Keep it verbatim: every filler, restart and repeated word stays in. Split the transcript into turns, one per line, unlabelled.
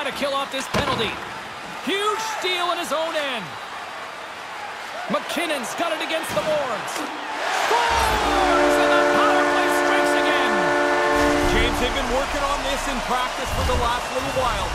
try to kill off this penalty. Huge steal in his own end. McKinnon's got it against the boards. Scores! And the power play strikes again.
James, they've been working on this in practice for the last little while.